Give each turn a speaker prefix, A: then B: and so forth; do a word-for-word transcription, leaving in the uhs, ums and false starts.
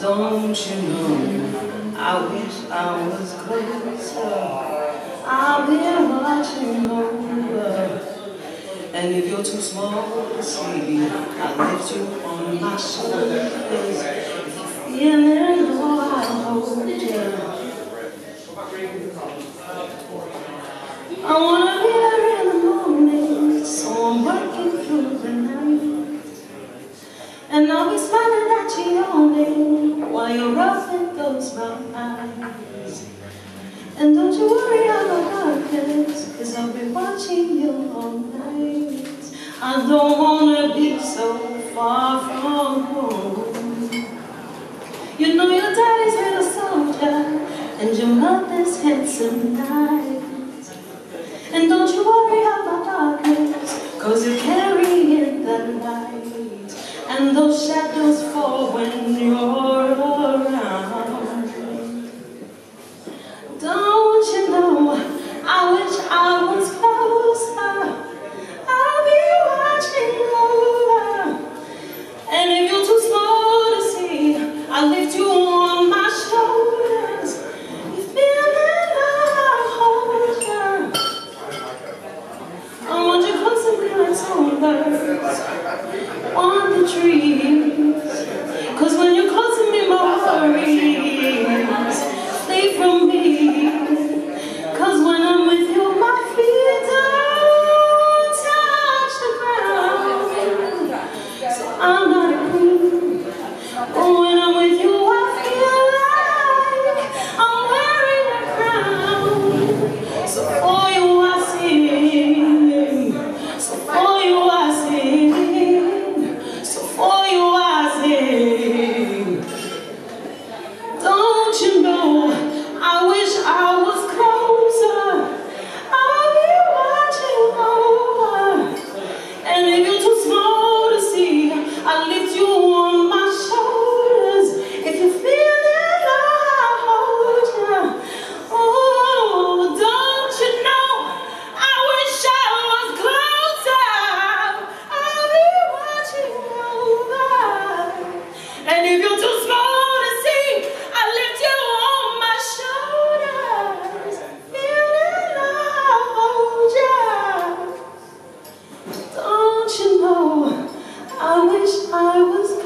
A: Don't you know, I wish I was closer. I've been watching over. And if you're too small to see, I lift you on my shoulders. If you're feeling low, I'll hold you. I wanna be there in the morning, so I'm working through the night. And I'll be smiling at you yawning while you're rubbing those brown eyes. And don't you worry about darkness, cause I'll be watching you all night. I don't wanna be so far from home. You know your daddy's been a soldier, and your mother's handsome knight. And don't you worry about darkness, cause you're carrying the light. And those shadows fall when you're around. Don't you know, I wish I was closer. I'll be watching over. And if you're too small to see, I'll lift you on my shoulders. If feeling I'll hold you. I want you close to me like songbirds on the trees. Cause when you're close to me, my worries flee from me. Cause when I'm with you, my feet don't touch the ground. So I'm not a queen, but when I'm with you, I feel like I'm wearing a crown. So for you I sing, so for you I sing, so for you I sing. Don't you know, I wish I was closer. I'll be watching over. And if you're too small to see, I'll lift you on my shoulders. If you feel it, I'll hold you. Oh, don't you know, I wish I was closer. I'll be watching over. And if you're too small to see, I'll lift you on my shoulders. Feel it, I'll hold you. Don't you know, I wish I was